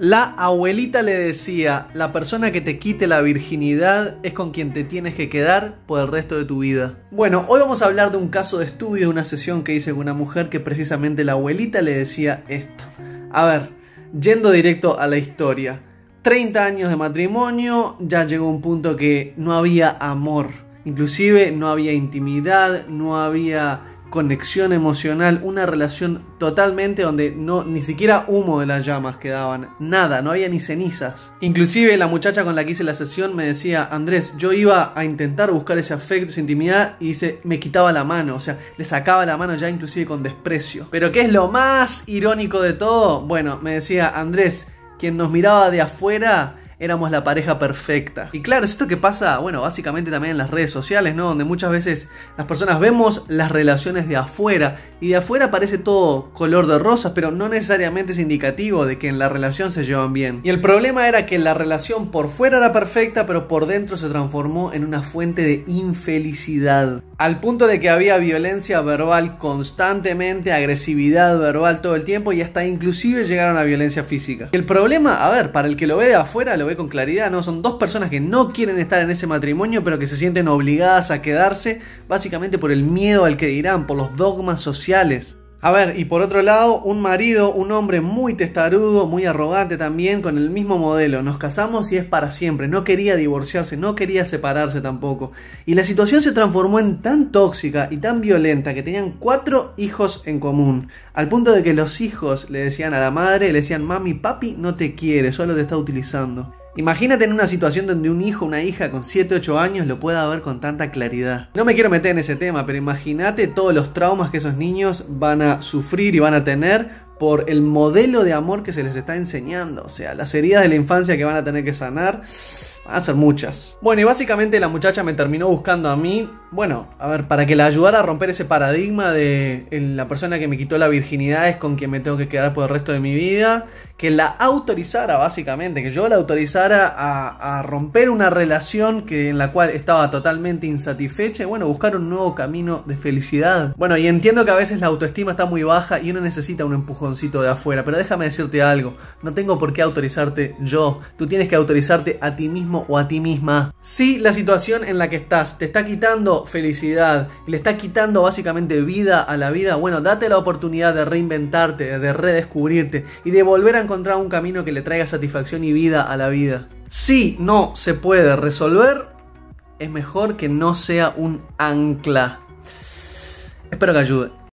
La abuelita le decía, la persona que te quite la virginidad es con quien te tienes que quedar por el resto de tu vida. Bueno, hoy vamos a hablar de un caso de estudio, de una sesión que hice con una mujer que precisamente la abuelita le decía esto. A ver, yendo directo a la historia. 30 años de matrimonio, ya llegó un punto que no había amor. Inclusive no había intimidad, no había conexión emocional, una relación totalmente donde ni siquiera humo de las llamas quedaban, nada, no había ni cenizas. Inclusive la muchacha con la que hice la sesión me decía, Andrés, yo iba a intentar buscar ese afecto, esa intimidad y me quitaba la mano, o sea, le sacaba la mano ya inclusive con desprecio. Pero ¿qué es lo más irónico de todo? Bueno, me decía, Andrés, quien nos miraba de afuera éramos la pareja perfecta. Y claro, es esto que pasa, bueno, básicamente también en las redes sociales, ¿no? Donde muchas veces las personas vemos las relaciones de afuera y de afuera parece todo color de rosas, pero no necesariamente es indicativo de que en la relación se llevan bien. Y el problema era que la relación por fuera era perfecta, pero por dentro se transformó en una fuente de infelicidad. Al punto de que había violencia verbal constantemente, agresividad verbal todo el tiempo y hasta inclusive llegaron a violencia física. El problema, a ver, para el que lo ve de afuera, lo ve con claridad, ¿no? Son dos personas que no quieren estar en ese matrimonio, pero que se sienten obligadas a quedarse, básicamente por el miedo al que dirán, por los dogmas sociales. A ver, y por otro lado, un marido, un hombre muy testarudo, muy arrogante también, con el mismo modelo. Nos casamos y es para siempre. No quería divorciarse, no quería separarse tampoco. Y la situación se transformó en tan tóxica y tan violenta que tenían 4 hijos en común. Al punto de que los hijos le decían a la madre, le decían, mami, papi no te quiere, solo te está utilizando. Imagínate en una situación donde un hijo o una hija con 7 o 8 años lo pueda ver con tanta claridad. No me quiero meter en ese tema, pero imagínate todos los traumas que esos niños van a sufrir y van a tener por el modelo de amor que se les está enseñando. O sea, las heridas de la infancia que van a tener que sanar van a ser muchas. Bueno, y básicamente la muchacha me terminó buscando a mí, bueno, a ver, para que la ayudara a romper ese paradigma de la persona que me quitó la virginidad es con quien me tengo que quedar por el resto de mi vida. Que la autorizara básicamente, que yo la autorizara a romper una relación en la cual estaba totalmente insatisfecha y bueno, buscar un nuevo camino de felicidad. Bueno, y entiendo que a veces la autoestima está muy baja y uno necesita un empujoncito de afuera, pero déjame decirte algo, no tengo por qué autorizarte yo, tú tienes que autorizarte a ti mismo o a ti misma. Si la situación en la que estás te está quitando felicidad y le está quitando básicamente vida a la vida, bueno, date la oportunidad de reinventarte, de redescubrirte y de volver a encontrar un camino que le traiga satisfacción y vida a la vida. Si no se puede resolver, es mejor que no sea un ancla. Espero que ayude.